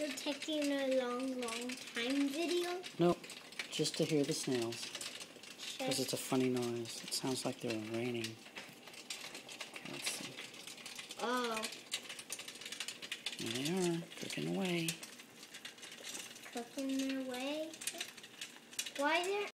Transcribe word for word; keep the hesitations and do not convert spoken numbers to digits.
the taking a long, long time video? Nope, just to hear the snails. Because Just it's a funny noise. It sounds like they're raining. Okay, let's see. oh, There they are, cooking away. cooking their way. Why there